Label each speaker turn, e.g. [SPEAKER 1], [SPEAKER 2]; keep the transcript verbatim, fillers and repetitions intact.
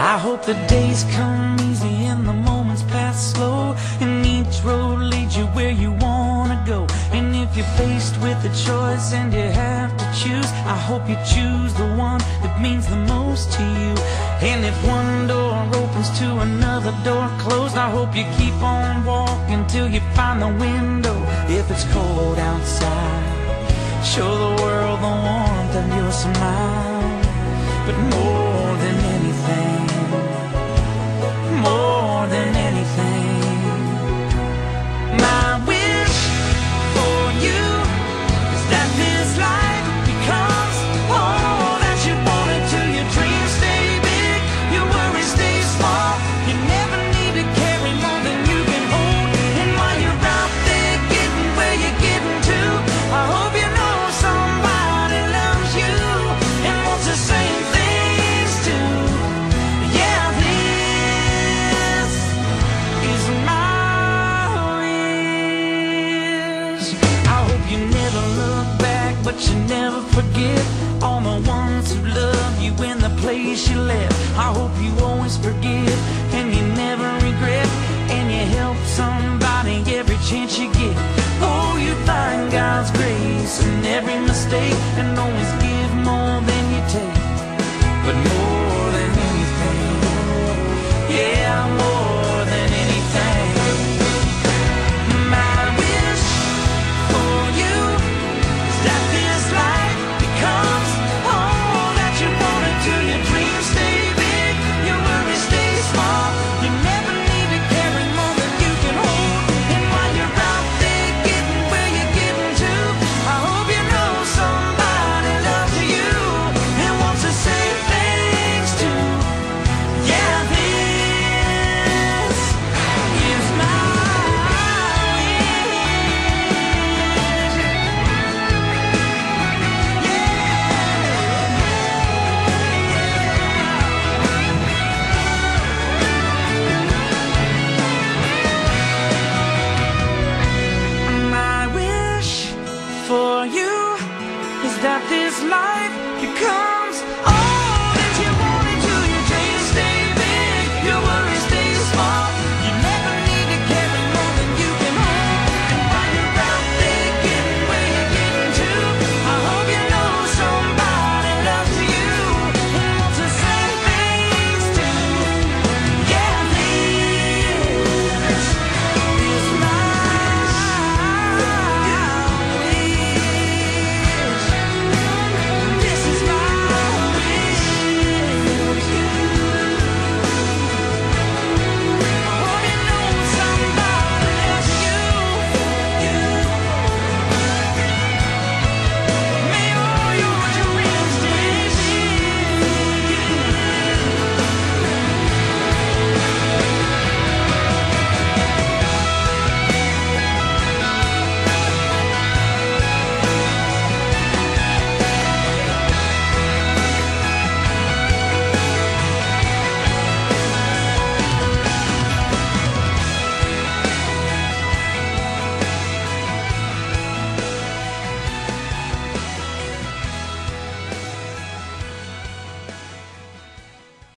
[SPEAKER 1] I hope the days come easy and the moments pass slow, and each road leads you where you wanna go. And if you're faced with a choice and you have to choose, I hope you choose the one that means the most to you. And if one door opens to another door closed, I hope you keep on walking till you find the window. If it's cold outside, show the world the warmth of your smile. But more than anything, more than anything, my wish for you is that this life becomes all that you want it to. Your dreams stay big, your worries stay small. You never need to carry more than you can hold. And while you're out there getting where you're getting to, I hope you know somebody loves you and wants the same things too. Yeah, this is my wish. I hope you never look back, but you never forget all the ones who love you in the place you left. I hope you always forgive and you never regret, and you help somebody every chance you get. Oh, you find God's grace in every mistake and always give